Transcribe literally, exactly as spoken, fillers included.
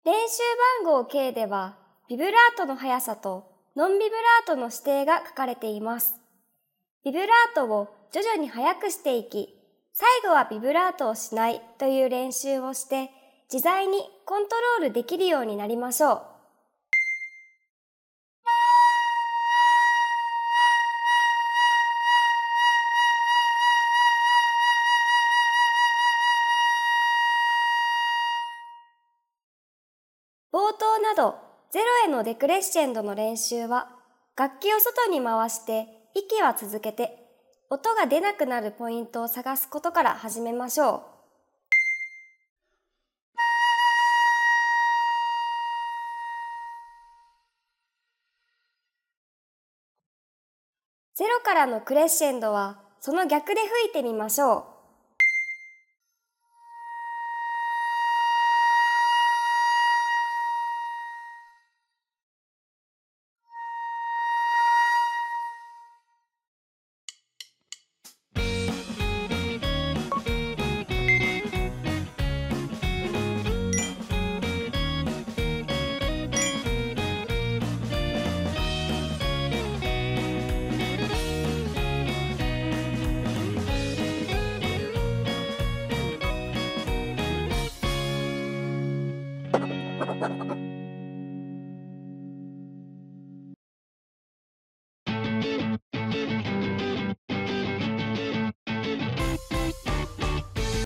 練習番号 K では、ビブラートの速さとノンビブラートの指定が書かれています。ビブラートを徐々に速くしていき、最後はビブラートをしないという練習をして、自在にコントロールできるようになりましょう。冒頭などゼロへのデクレッシェンドの練習は、楽器を外に回して息は続けて、音が出なくなるポイントを探すことから始めましょう。ゼロからのクレッシェンドはその逆で吹いてみましょう。